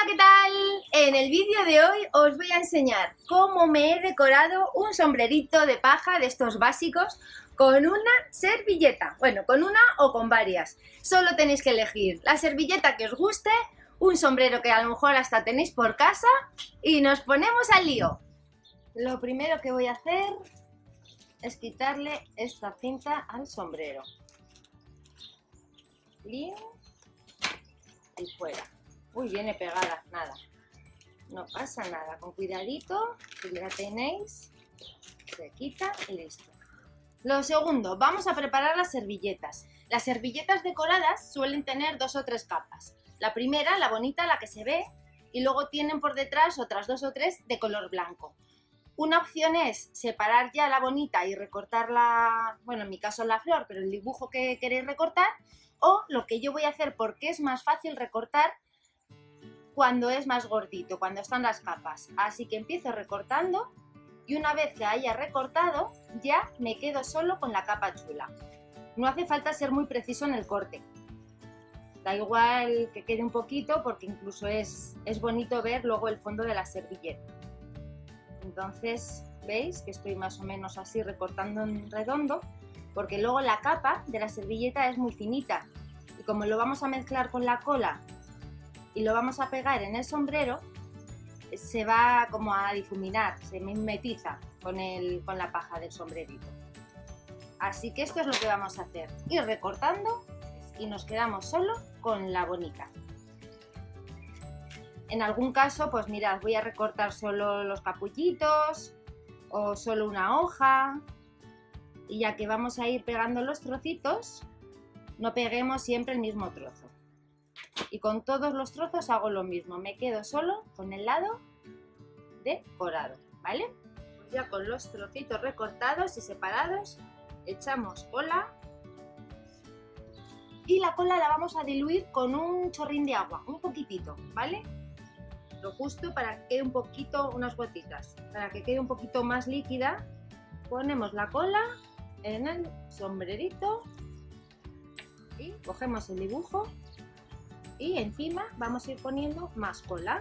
Hola, ¿qué tal? En el vídeo de hoy os voy a enseñar cómo me he decorado un sombrerito de paja de estos básicos con una servilleta. Bueno, con una o con varias. Solo tenéis que elegir la servilleta que os guste, un sombrero que a lo mejor hasta tenéis por casa y nos ponemos al lío. Lo primero que voy a hacer es quitarle esta cinta al sombrero. Lío y fuera. Uy, viene pegada, nada. No pasa nada, con cuidadito, si la tenéis, se quita y listo. Lo segundo, vamos a preparar las servilletas. Las servilletas decoradas suelen tener 2 o 3 capas. La primera, la bonita, la que se ve, y luego tienen por detrás otras 2 o 3 de color blanco. Una opción es separar ya la bonita y recortarla, bueno, en mi caso la flor, pero el dibujo que queréis recortar, o lo que yo voy a hacer porque es más fácil recortar cuando es más gordito, cuando están las capas. Así que empiezo recortando y una vez que haya recortado ya me quedo solo con la capa chula. No hace falta ser muy preciso en el corte. Da igual que quede un poquito porque incluso es bonito ver luego el fondo de la servilleta. Entonces, veis que estoy más o menos así recortando en redondo porque luego la capa de la servilleta es muy finita y como lo vamos a mezclar con la cola y lo vamos a pegar en el sombrero, se va como a difuminar, se mimetiza con la paja del sombrerito. Así que esto es lo que vamos a hacer, ir recortando y nos quedamos solo con la bonita. En algún caso, pues mirad, voy a recortar solo los capullitos o solo una hoja, y ya que vamos a ir pegando los trocitos, no peguemos siempre el mismo trozo. Y con todos los trozos hago lo mismo, me quedo solo con el lado decorado, ¿vale? Pues ya con los trocitos recortados y separados, echamos cola y la cola la vamos a diluir con un chorrín de agua, un poquitito, ¿vale? Lo justo para que quede un poquito, unas gotitas, para que quede un poquito más líquida, ponemos la cola en el sombrerito y cogemos el dibujo y encima vamos a ir poniendo más cola.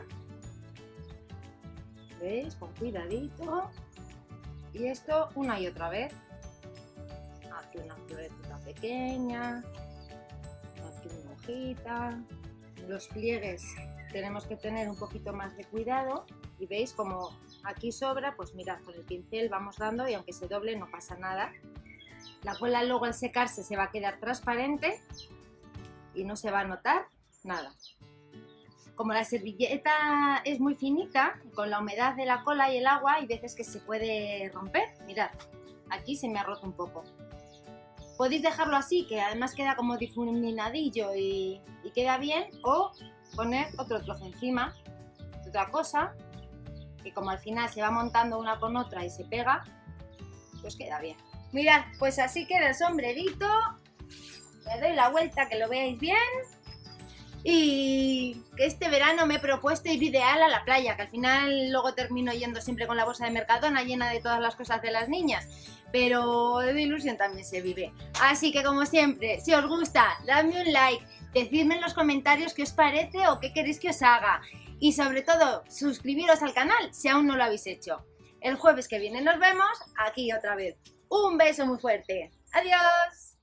¿Veis? Con cuidadito. Y esto una y otra vez. Aquí una florecita pequeña. Aquí una hojita. Los pliegues tenemos que tener un poquito más de cuidado. Y veis como aquí sobra, pues mirad, con el pincel vamos dando y aunque se doble no pasa nada. La cola luego al secarse se va a quedar transparente y no se va a notar nada. Como la servilleta es muy finita, con la humedad de la cola y el agua hay veces que se puede romper. Mirad, aquí se me ha roto un poco. Podéis dejarlo así, que además queda como difuminadillo y queda bien, o poner otro trozo encima, otra cosa, que como al final se va montando una con otra y se pega, pues queda bien. Mirad, pues así queda el sombrerito. Le doy la vuelta que lo veáis bien. Y que este verano me he propuesto ir ideal a la playa, que al final luego termino yendo siempre con la bolsa de Mercadona llena de todas las cosas de las niñas, pero de ilusión también se vive. Así que como siempre, si os gusta, dadme un like, decidme en los comentarios qué os parece o qué queréis que os haga y sobre todo suscribiros al canal si aún no lo habéis hecho. El jueves que viene nos vemos aquí otra vez. Un beso muy fuerte. ¡Adiós!